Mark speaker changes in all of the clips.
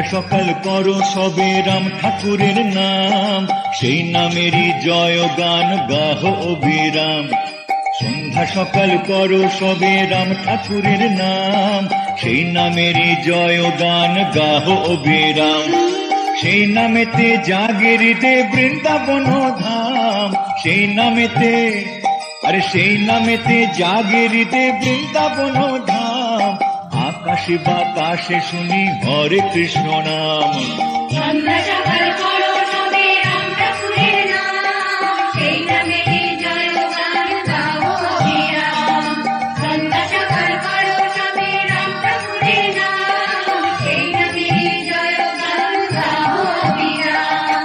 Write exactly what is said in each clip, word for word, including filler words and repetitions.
Speaker 1: সকাল করো সবে রাম ঠাকুরের নাম, সেই নামেরই জয় গান গাহ অবিরাম। সন্ধ্যা সকাল করো সবে রাম ঠাকুরের নাম, সেই নামেরই জয় গান গাহ অবিরাম। সেই নামেতে জাগে হৃদে বৃন্দাবন ধাম, সেই নামেতে আরে সেই নামেতে জাগে হৃদে বৃন্দাবন ধাম। আকাশে বাতাসে শুনি হরে কৃষ্ণ নাম।
Speaker 2: সন্ধ্যা সকাল করো সবে রাম ঠাকুরের নাম, সেই নামেরই জয় গান গাও অবিরাম। সন্ধ্যা সকাল করো সবে রাম ঠাকুরের নাম, সেই নামেরই জয় গান গাও অবিরাম।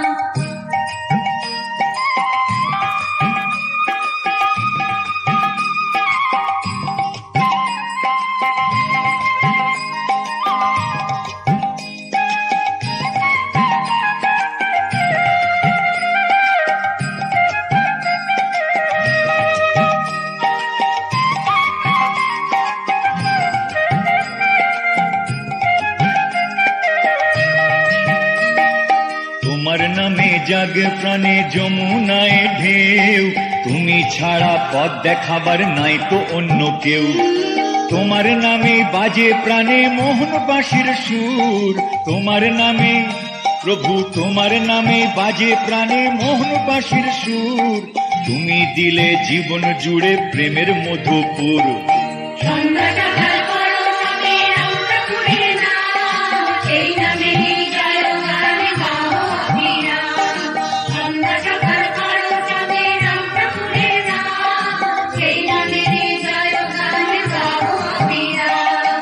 Speaker 1: তোমার নামে জাগে প্রাণে যমুনায় ঢেউ, তুমি ছাড়া পথ দেখাবার নাই তো অন্য কেউ। তোমার নামে বাজে প্রাণে মোহন বাঁশির সুর, তোমার নামে প্রভু তোমার নামে বাজে প্রাণে মোহন বাঁশির সুর। তুমি দিলে জীবন জুড়ে প্রেমের মধুপুর।
Speaker 2: সন্ধ্যা সকাল করো সবে রাম ঠাকুরের নাম, সেই নামেরই জয় গান গাও অবিরাম। সন্ধ্যা সকাল করো সবে রাম ঠাকুরের নাম, সেই নামেরই জয় গান গাও অবিরাম।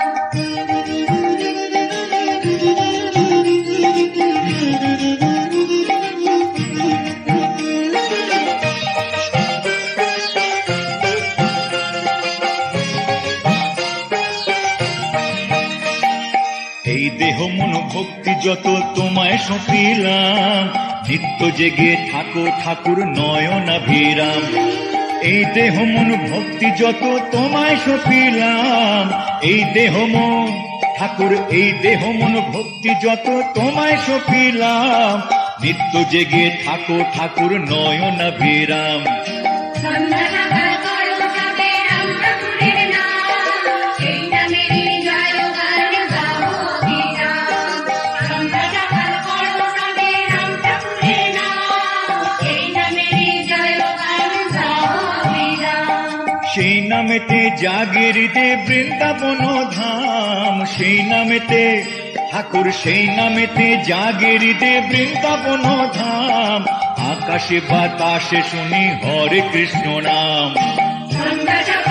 Speaker 1: এই দেহ মন ভক্তি যত তোমায় সঁপিলাম, নিত্য জেগে থাকো ঠাকুর নয়নাভিরাম। এই দেহ মন ভক্তি যত তোমায় সঁপিলাম, এই দেহ মন ঠাকুর এই দেহ মন ভক্তি যত তোমায় সঁপিলাম। নিত্য জেগে থাকো ঠাকুর নয়নাভিরাম।
Speaker 2: সন্ধ্যা সকাল করো সবে রাম ঠাকুরের নাম, সেই নামেরই জয় গান গাও অবিরাম। সন্ধ্যা সকাল করো সবে রাম ঠাকুরের নাম, সেই নামেরই জয় গান গাও অবিরাম।
Speaker 1: সেই নামেতে জাগে হৃদে বৃন্দাবন ধাম, সেই নামেতে ঠাকুর সেই নামেতে জাগে হৃদে বৃন্দাবন ধাম। আকাশে বাতাসে শুনি হরে কৃষ্ণ নাম।
Speaker 2: সন্ধ্যা